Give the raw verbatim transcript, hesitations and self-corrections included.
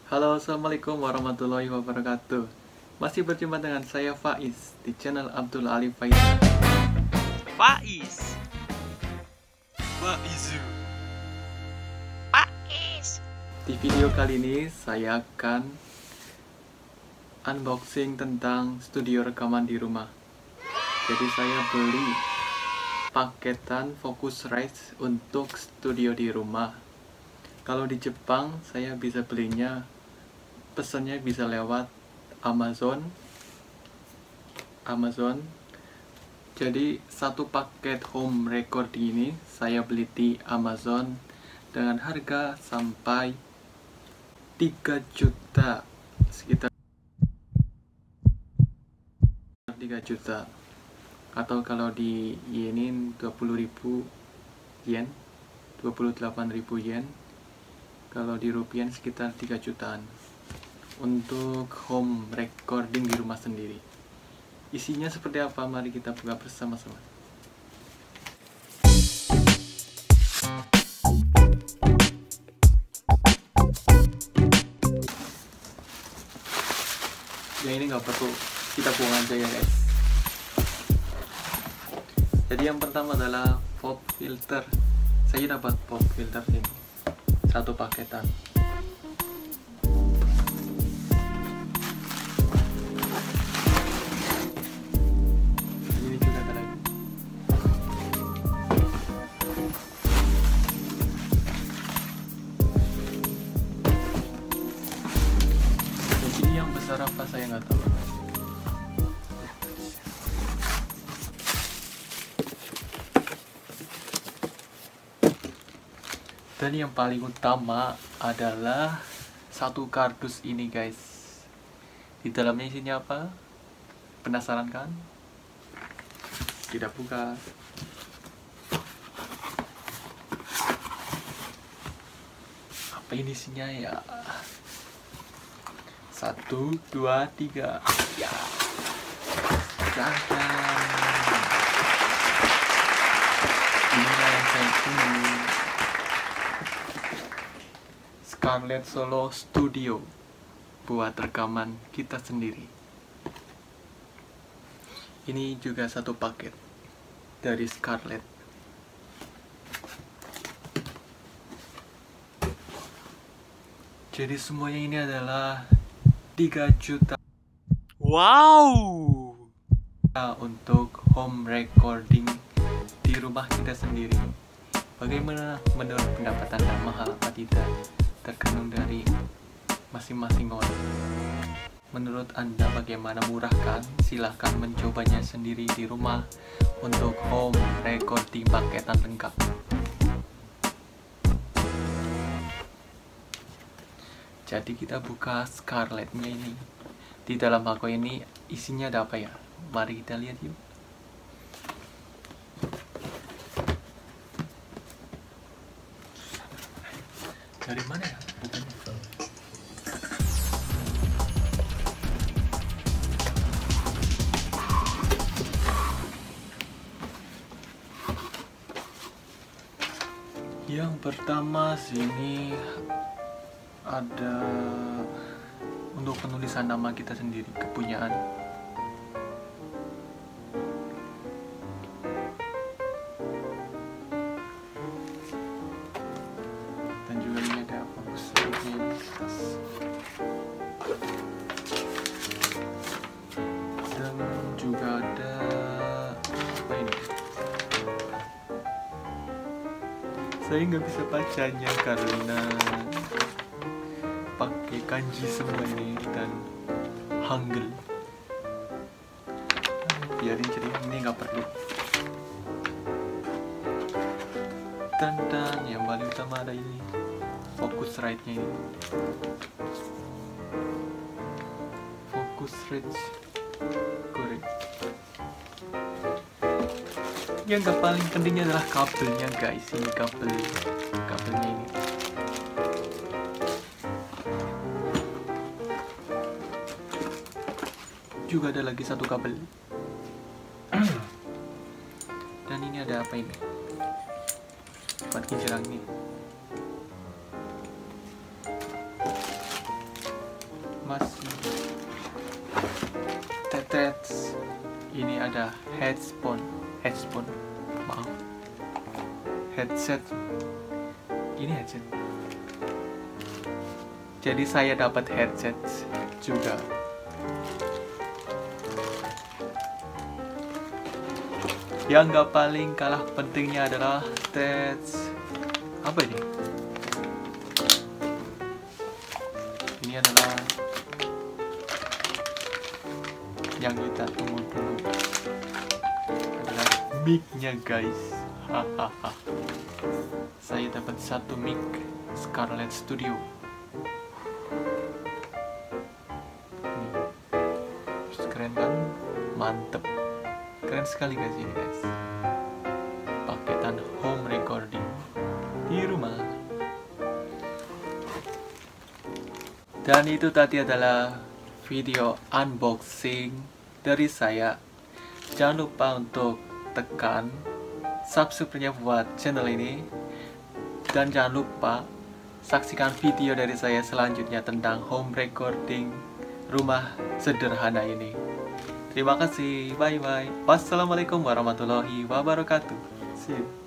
Halo, assalamualaikum warahmatullahi wabarakatuh. Masih berjumpa dengan saya Faiz di channel Abdul Ali Faizal. Faiz Faizu Faiz. Di video kali ini saya akan unboxing tentang studio rekaman di rumah. Jadi saya beli paketan Focusrite untuk studio di rumah. Kalau di Jepang saya bisa belinya, pesannya bisa lewat Amazon. Amazon. Jadi satu paket home recording ini saya beli di Amazon dengan harga sampai tiga juta, sekitar tiga juta. Atau kalau di yenin dua puluh ribu yen, dua puluh delapan ribu yen. Kalau di rupiah sekitar tiga jutaan untuk home recording di rumah sendiri. Isinya seperti apa? Mari kita buka bersama-sama. Yang ini nggak perlu kita buang aja ya guys. Jadi yang pertama adalah pop filter. Saya dapat pop filter ini satu paketan. Ini juga ada lagi. Jadi yang besar apa saya nggak tahu. Dan yang paling utama adalah satu kardus ini guys. Di dalamnya isinya apa? Penasaran kan? Tidak buka. Apa ini isinya ya? Satu, dua, tiga. Ya. Jangan. Inilah yang saya tunggu. Scarlett Solo Studio buat rekaman kita sendiri. Ini juga satu paket dari Scarlett. Jadi semuanya ini adalah tiga juta. Wow. Untuk home recording di rumah kita sendiri. Bagaimana menurut pendapat Anda, mahal apa tidak? Tergantung dari masing-masing orang. Menurut Anda bagaimana, murah kan? Silahkan mencobanya sendiri di rumah untuk home recording paketan lengkap. Jadi kita buka Scarlett-nya ini. Di dalam bako ini isinya ada apa ya? Mari kita lihat yuk. Dari mana ya? Bukannya. Yang pertama sini ada untuk penulisan nama kita sendiri, kepunyaan. Dan juga ini ada bagus ini tas. Dan juga ada apa ini? Saya nggak bisa bacanya karena pakai kanji semua ini dan hangul. Biarin jadi ini nggak perlu. Dan dan yang paling utama ada ini Focusrite-nya ini. Focusrite Korea. Yang gak paling pentingnya adalah kabelnya guys. Ini kabel kabelnya ini. Juga ada lagi satu kabel. Dan ini ada apa ini? Buat kincirang ini. masih tetes. Ini ada headphone, headphone, maaf, headset. Ini headset. Jadi saya dapat headset juga. Yang gak paling kalah pentingnya adalah tes. Apa ini? Ini adalah yang kita tunggu-tunggu, adalah mic-nya guys. Hahaha. Saya dapat satu mic Scarlett Studio. Nih. Keren kan? Mantep. Keren sekali guys ini guys. Paketan home recording di rumah. Dan itu tadi adalah video unboxing dari saya. Jangan lupa untuk tekan subscribe-nya buat channel ini. Dan jangan lupa saksikan video dari saya selanjutnya tentang home recording rumah sederhana ini. Terima kasih, bye bye. Wassalamualaikum warahmatullahi wabarakatuh. See you.